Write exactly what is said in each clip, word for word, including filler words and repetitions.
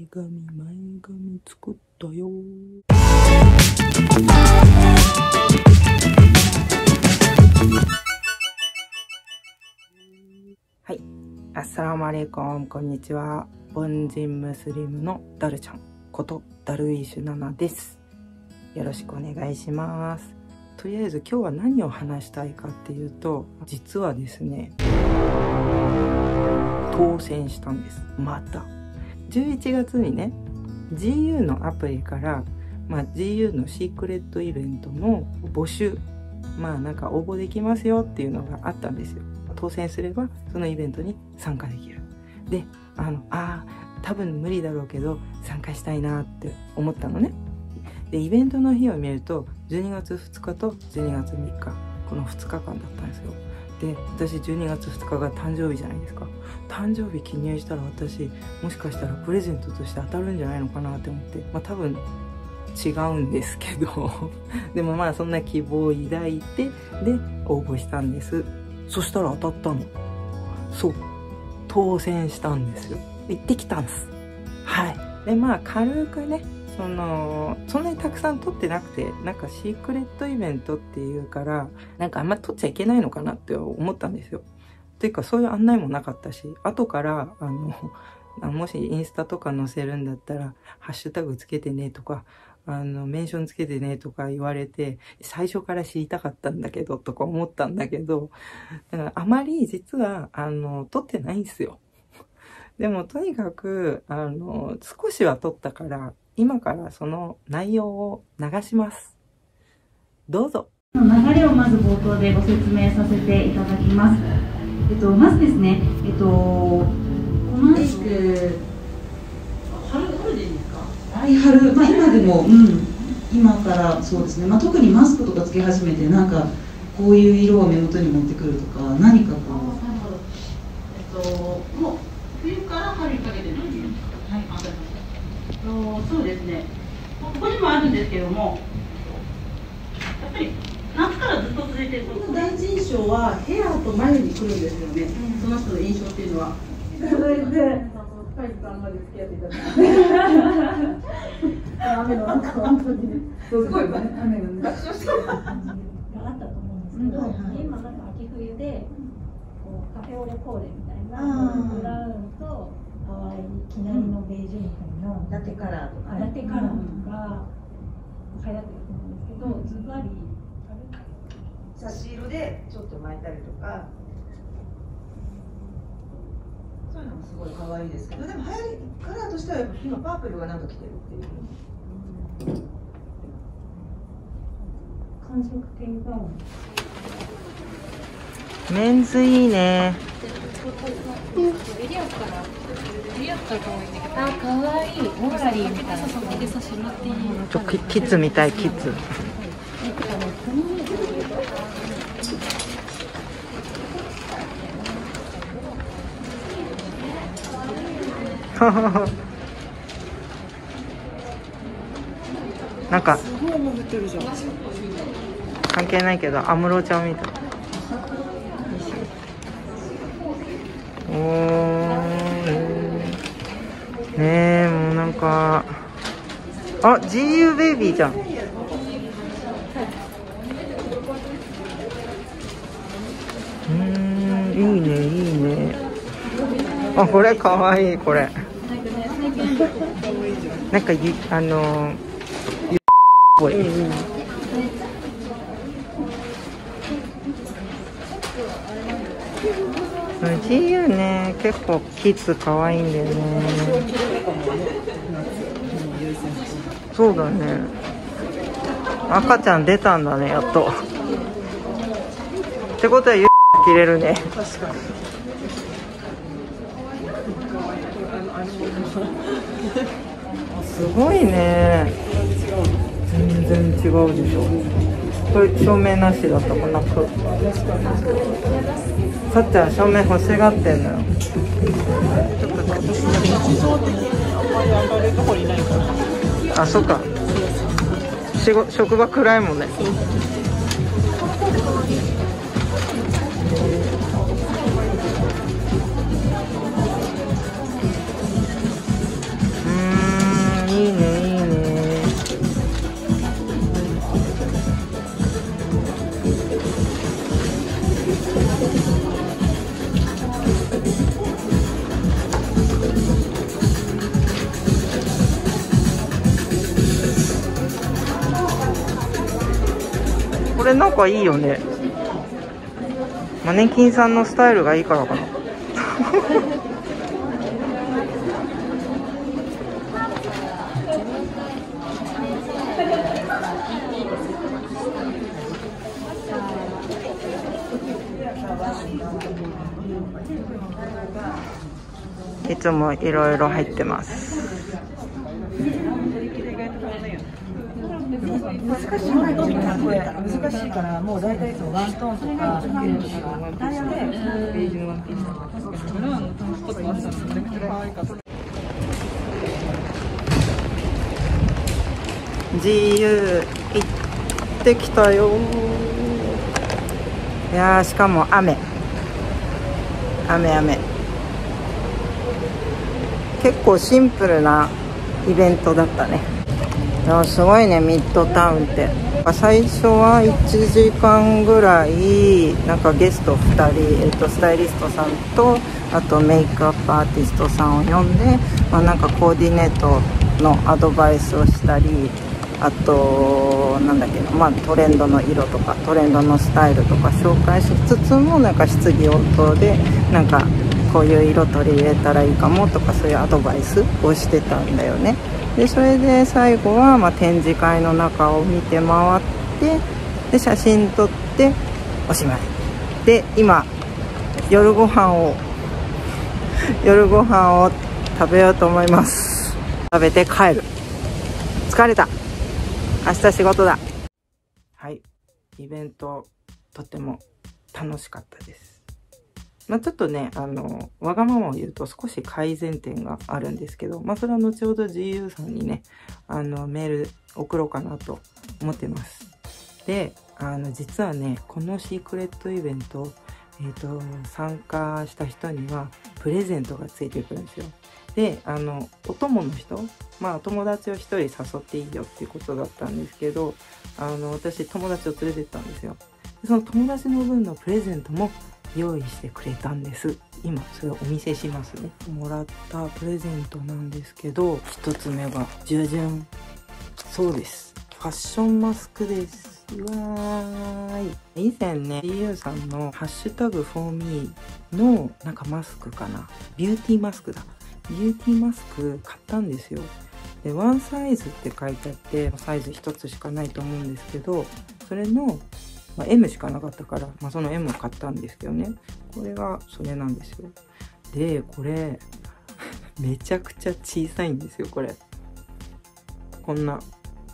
髪前髪作ったよ。はい、アッサラムアレイコン、こんにちは。凡人ムスリムのダルちゃんことダルイーシュナナです。よろしくお願いします。とりあえず今日は何を話したいかっていうと、実はですね、当選したんです。またじゅういちがつにね、 ジーユー のアプリから、まあ、ジーユー のシークレットイベントの募集、まあなんか応募できますよっていうのがあったんですよ。当選すればそのイベントに参加できる。で、あのあー多分無理だろうけど参加したいなって思ったのね。でイベントの日を見るとじゅうにがつふつかとじゅうにがつみっか、このふつかかんだったんですよ。で私じゅうにがつふつかが誕生日じゃないですか。誕生日記入したら私もしかしたらプレゼントとして当たるんじゃないのかなって思って、まあ多分違うんですけどでもまあそんな希望を抱いてで応募したんです。そしたら当たったの。そう、当選したんですよ。行ってきたんです。はい。でまあ軽くね、そのそんなにたくさん撮ってなくて、なんかシークレットイベントっていうからなんかあんま撮っちゃいけないのかなって思ったんですよ。っていうかそういう案内もなかったし、後からあのもしインスタとか載せるんだったらハッシュタグつけてねとか、あのメンションつけてねとか言われて、最初から知りたかったんだけどとか思ったんだけど、だからあまり実はあの撮ってないんですよ。でもとにかくあの少しは撮ったから、今からその内容を流します。どうぞ。 流れをまず冒頭でご説明させていただきます。えっと、まずですね、えっと、この地区、春、春でいいですか？はい、春、まあ、今でも、うん、今からそうですね、まあ、特にマスクとかつけ始めて、なんかこういう色を目元に持ってくるとか、何かこう。えっと、もう冬から春にかけて何ですか？はい、あ、えっと、そうですね、ここにもあるんですけども、やっぱり夏からずっと続いてる。第一印象はヘアと眉に来るんですよね、うん、その人の印象っていうのは。それで深いさんまで付き合っていただいて雨の中本当にすごい雨が爆笑してるがあったと思うんですけど、うん、はいはい、今なんか秋冬でこうカフェオレコーレみたいなブラウンと淡い生成りのベージュみたいなラテカラーとかラテカラーとか流行ってると思うんですけど、ズバリ差し色でちょっと巻いたりとか、そういうのもすごい可愛いですけど、でも流行りカラーとしてはやっぱ今パープルがなんか着てるっていう。寒色系がメンズいいね。 エリアからエリアから可愛いんだけど、あ、可愛いモーラリーみたいな。 ちょキキッズみたい、キッズ。なんか関係ないけど安室ちゃんみたい。おーねえ、もうなんかあ ジーユー ベイビーじゃん。うん、いいねいいね。あ、これかわいい。これなんかゆあのゆっぽい、うんうん、ジーユー ね、結構キッズかわいいんだよね。そうだね、赤ちゃん出たんだね、やっと。ってことはゆっ着れるね。確かにすごいね。全然違うでしょ。これ照明なしだったかな。さっちゃん照明欲しがってんのよ。あ、そっか。仕事職場暗いもんね。うーん。 れなんかいいよね。マネキンさんのスタイルがいいからかな。いつもいろいろ入ってます。 難しいないこれ難しいからもう大体そうワントーンとかダイヤでベージュのワンピースとかジーユー行ってきたよ。いやー、しかも雨雨雨結構シンプルなイベントだったね。いやすごいね、ミッドタウンって。最初はいちじかんぐらいなんかゲストふたり、えっと、スタイリストさんとあとメイクアップアーティストさんを呼んで、まあ、なんかコーディネートのアドバイスをしたり、あとなんだっけな、まあ、トレンドの色とかトレンドのスタイルとか紹介しつつも、なんか質疑応答でなんかこういう色取り入れたらいいかもとか、そういうアドバイスをしてたんだよね。でそれで最後はまあ展示会の中を見て回って、で写真撮っておしまいで、今夜ご飯を夜ご飯を食べようと思います。食べて帰る。疲れた。明日仕事だ。はい、イベントとても楽しかったです。まあ、ちょっとね、あのわがままを言うと少し改善点があるんですけど、まあ、それは後ほど ジーユー さんにね、あのメール送ろうかなと思ってます。で、あの実はね、このシークレットイベント、えーと、参加した人にはプレゼントがついてくるんですよ。で、あのお供の人、まあ友達を一人誘っていいよっていうことだったんですけど、あの私友達を連れてったんですよ。でその友達の分のプレゼントも用意してくれたんです。今それをお見せしますね。もらったプレゼントなんですけど、一つ目がじゃじゃん、そうです、ファッションマスクです。うわーい。以前ね ジーユー さんのハッシュタグフォーミーのなんかマスクかな、ビューティーマスクだ、ビューティーマスク買ったんですよ。でワンサイズって書いてあって、サイズ一つしかないと思うんですけど、それのまあ、エム しかなかったから、まあ、その エム を買ったんですけどね、これがそれなんですよ。でこれめちゃくちゃ小さいんですよ。これこんな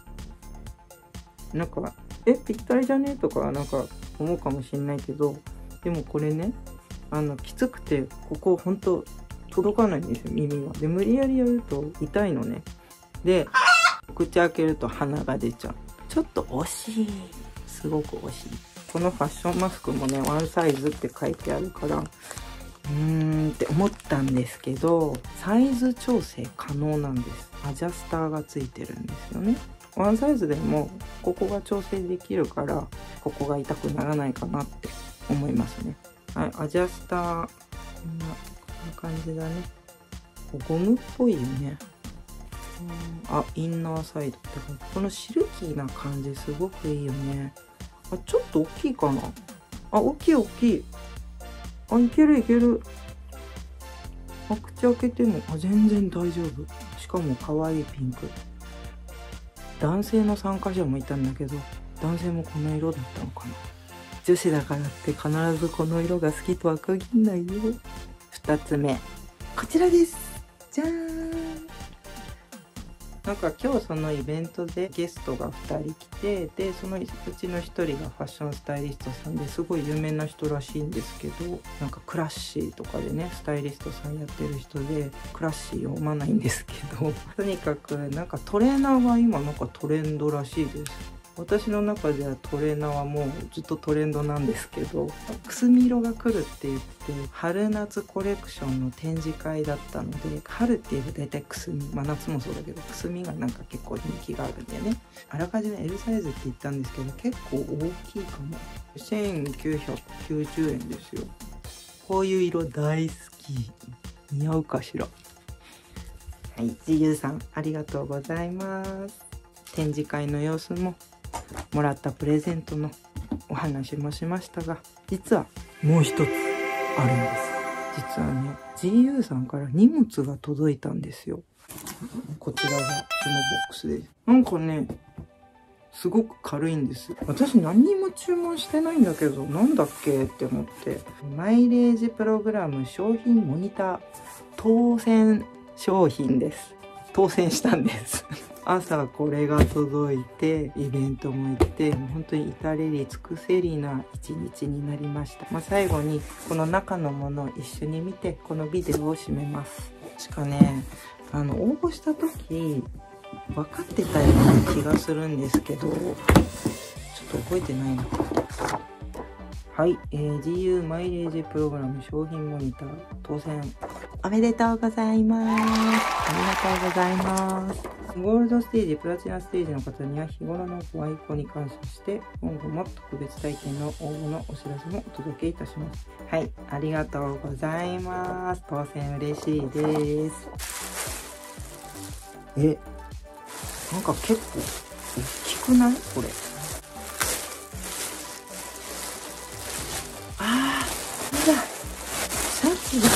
なんかえぴったりじゃねとかなんか思うかもしれないけど、でもこれね、あのきつくてここほんと届かないんですよ、耳が。で無理やりやると痛いのね。で口開けると鼻が出ちゃう。ちょっと惜しい、すごく惜しい。このファッションマスクもねワンサイズって書いてあるから、うーんって思ったんですけど、サイズ調整可能なんです。アジャスターがついてるんですよね。ワンサイズでもここが調整できるから、ここが痛くならないかなって思いますね。はい、アジャスターこんなこんな感じだね。ゴムっぽいよね。あ、インナーサイドってこのシルキーな感じすごくいいよね。あ、ちょっと大きいかな。あ、大きい大きい。あ、いけるいける。あ、口開けてもあ全然大丈夫。しかも可愛いピンク。男性の参加者もいたんだけど、男性もこの色だったのかな。女子だからって必ずこの色が好きとは限らないよ。ふたつめこちらです。じゃーん。なんか今日そのイベントでゲストがふたり来て、でそのうちのひとりがファッションスタイリストさんですごい有名な人らしいんですけど、なんかクラッシーとかでねスタイリストさんやってる人で、クラッシー読まないんですけどとにかくなんかトレーナーが今なんかトレンドらしいです。私の中ではトレーナーはもうずっとトレンドなんですけど、くすみ色が来るって言って春夏コレクションの展示会だったので、春って言えば大体くすみ、まあ夏もそうだけどくすみがなんか結構人気があるんでね、あらかじめ エル サイズって言ったんですけど結構大きいかも。せんきゅうひゃくきゅうじゅうえんですよ。こういう色大好き。似合うかしら。はい、ジーユーさんありがとうございます。展示会の様子ももらったプレゼントのお話もしましたが、実はもう一つあるんです。実はね、ジーユー さんから荷物が届いたんですよ。こちらがそのボックスです。なんかね、すごく軽いんです。私何にも注文してないんだけど、なんだっけって思って。マイレージプログラム商品モニター当選商品です。当選したんです。朝これが届いて、イベントも行って、もう本当に至れり尽くせりな一日になりました。まあ、最後にこの中のものを一緒に見て、このビデオを締めます。確かね、あの、応募した時、分かってたような気がするんですけど、ちょっと覚えてないな。はい、えー、ジーユー マイレージプログラム商品モニター当選おめでとうございます。ありがとうございます。ゴールドステージ、プラチナステージの方には日頃のご愛顧に感謝して、今後も特別体験の応募のお知らせもお届けいたします。はい、ありがとうございます。当選嬉しいです。え、なんか結構大きくないこれ。あー、なんだ。シャツだ。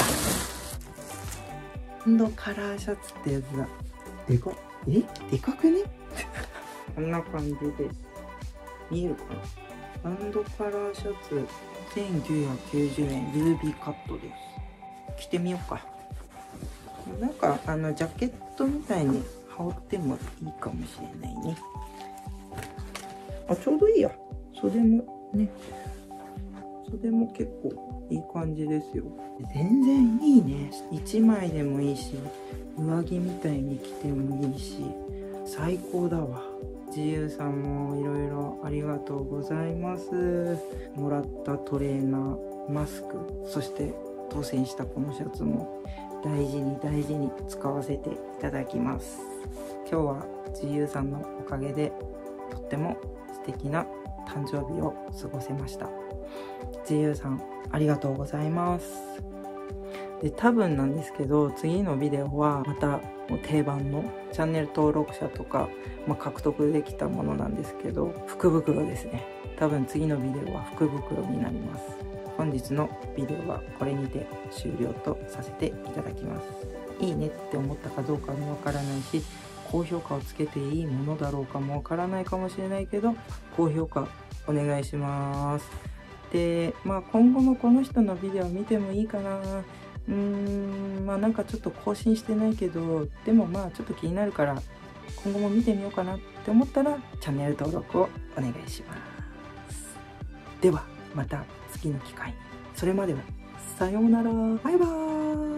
ハンドカラーシャツってやつだ。でかっ。えでかくねこんな感じです。見えるかな。ハンドカラーシャツせんきゅうひゃくきゅうじゅうえん、ユービーカットです。着てみようか。なんかあのジャケットみたいに羽織ってもいいかもしれないね。あ、ちょうどいいや。袖もね、袖も結構いい感じですよ。全然いいね。いちまいでもいいし、上着みたいに着てもいいし、最高だわ。ジーユー さんもいろいろありがとうございます。もらったトレーナー、マスク、そして当選したこのシャツも大事に大事に使わせていただきます。今日は ジーユー さんのおかげでとっても素敵な誕生日を過ごせました。ジーユー さんありがとうございます。で、多分なんですけど、次のビデオはまた定番のチャンネル登録者とか、まあ、獲得できたものなんですけど、福袋ですね。多分次のビデオは福袋になります。本日のビデオはこれにて終了とさせていただきます。いいねって思ったかどうかもわからないし、高評価をつけていいものだろうかもわからないかもしれないけど、高評価お願いします。で、まあ今後もこの人のビデオ見てもいいかな。うーん、まあなんかちょっと更新してないけど、でもまあちょっと気になるから今後も見てみようかなって思ったらチャンネル登録をお願いします。ではまた次の機会に。それまではさようなら。バイバーイ。